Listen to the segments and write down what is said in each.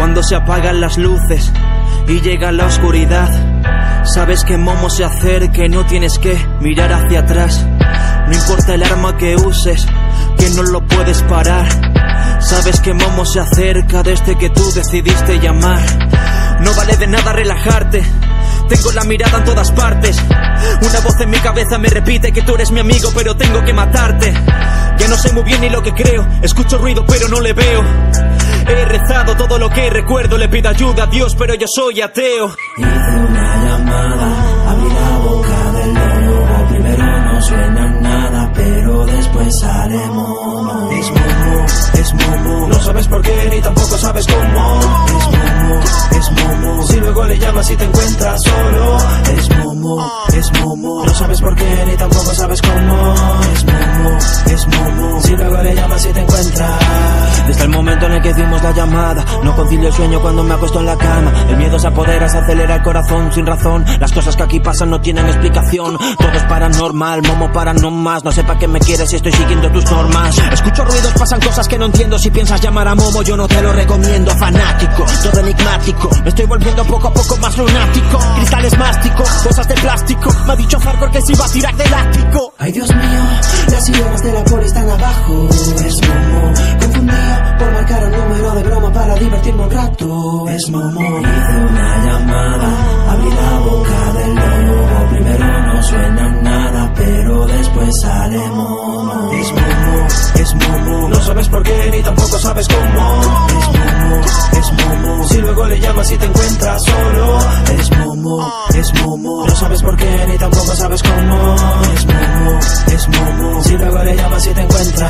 Cuando se apagan las luces y llega la oscuridad, sabes que Momo se acerca y no tienes que mirar hacia atrás. No importa el arma que uses, que no lo puedes parar. Sabes que Momo se acerca desde que tú decidiste llamar. No vale de nada relajarte, tengo la mirada en todas partes. Una voz en mi cabeza me repite que tú eres mi amigo, pero tengo que matarte. Ya no sé muy bien ni lo que creo, escucho ruido pero no le veo. He rezado todo lo que recuerdo, le pido ayuda a Dios, pero yo soy ateo. Hice una llamada, abrí la boca del lobo. Primero no suena nada, pero después sale Momo. Es Momo, es Momo. No sabes por qué ni tampoco sabes cómo. Es Momo, es Momo. Si luego le llamas y te encuentras solo. Es Momo, es Momo. No sabes por qué ni tampoco sabes cómo. Es Momo, es Momo. Si luego le llamas y te encuentras. Desde el momento en el que hicimos la llamada, no concilio el sueño cuando me acuesto en la cama. El miedo se apodera, se acelera el corazón sin razón. Las cosas que aquí pasan no tienen explicación. Todo es paranormal, Momo para no más. No sé para qué me quieres si estoy siguiendo tus normas. Escucho ruidos, pasan cosas que no entiendo. Si piensas llamar a Momo yo no te lo recomiendo. Fanático, todo enigmático, me estoy volviendo poco a poco más lunático. Cristales mástico, cosas de plástico. Me ha dicho Farcor que se iba a tirar de elástico. Ay Dios mío, las sirenas de la poli están abajo. Es Momo, confundido por marcar un número de broma para divertirme un rato. Es Momo. Hice una llamada, abrí la boca del lobo. Primero no suena nada, pero después sale Momo. Es Momo, es Momo. No sabes por qué ni tampoco sabes cómo. Es Momo, es Momo. Si luego le llamas y te encuentras solo. Es Momo, es Momo. No sabes por qué ni tampoco sabes cómo. Es Momo, es Momo. Si luego le llamas y te encuentras.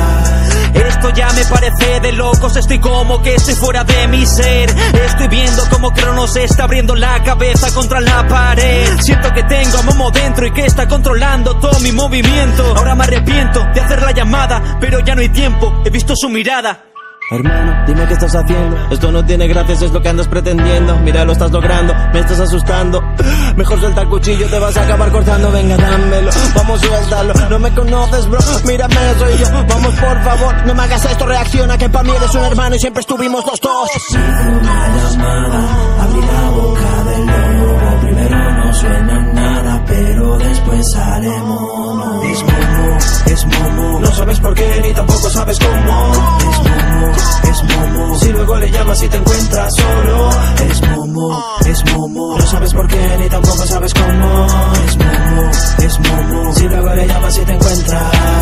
Esto ya me parece de locos, estoy como que estoy fuera de mi ser. Estoy viendo como Cronos está abriendo la cabeza contra la pared. Siento que tengo a Momo dentro y que está controlando todo mi movimiento. Ahora me arrepiento de hacer la llamada, pero ya no hay tiempo, he visto su mirada. Hermano, dime qué estás haciendo. Esto no tiene gracias, es lo que andas pretendiendo. Mira, lo estás logrando, me estás asustando. Mejor suelta el cuchillo, te vas a acabar cortando. Venga, dámelo, vamos, suéltalo. No me conoces, bro, mírame, soy yo. Vamos, por favor, no me hagas esto, reacciona. Que pa' mí eres un hermano y siempre estuvimos los dos. Hice una llamada, abrí la boca del lobo. Primero no suena nada, pero después sale Momo. Es Momo, es Momo. No sabes por qué ni tampoco sabes cómo. Es Momo, es Momo. Si luego le llamas y te encuentras solo. Es Momo, es Momo. No sabes por qué ni tampoco sabes cómo. Es Momo, es Momo. Si luego le llamas y te encuentras.